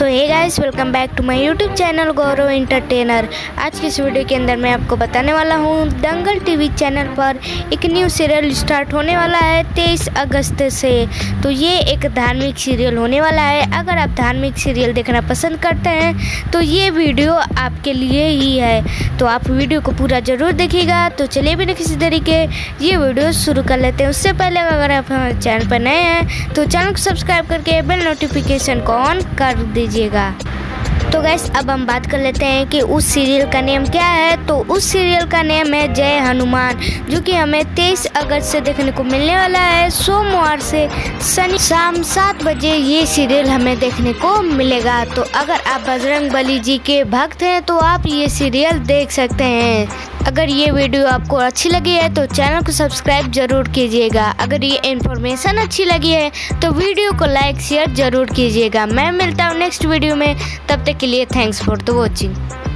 So hey guys, welcome back to my YouTube channel Gaurav entertainer. आज की इस video के अंदर मैं आपको बताने वाला हूँ दंगल टीवी चैनल पर एक न्यू सीरियल स्टार्ट होने वाला है 23 अगस्त से। तो ये एक धार्मिक सीरियल होने वाला है। अगर आप धार्मिक सीरियल देखना पसंद करते हैं तो ये वीडियो आपके लिए ही है। तो आप वीडियो को पूरा ज़रूर देखिएगा। तो चलिए बिना किसी तरीके ये वीडियो शुरू कर लेते हैं। उससे पहले अगर आप हमारे चैनल पर नए हैं तो चैनल को सब्सक्राइब करके बेल नोटिफिकेशन को ऑन कर दीजिएगा। तो गैस अब हम बात कर लेते हैं कि उस सीरियल का नेम क्या है। तो उस सीरियल का नेम है जय हनुमान, जो कि हमें 23 अगस्त से देखने को मिलने वाला है। सोमवार से शनि शाम 7 बजे ये सीरियल हमें देखने को मिलेगा। तो अगर आप बजरंगबली जी के भक्त हैं तो आप ये सीरियल देख सकते हैं। अगर ये वीडियो आपको अच्छी लगी है तो चैनल को सब्सक्राइब जरूर कीजिएगा। अगर ये इन्फॉर्मेशन अच्छी लगी है तो वीडियो को लाइक शेयर जरूर कीजिएगा। मैं मिलता हूँ नेक्स्ट वीडियो में, तब तक के लिए थैंक्स फॉर द वॉचिंग।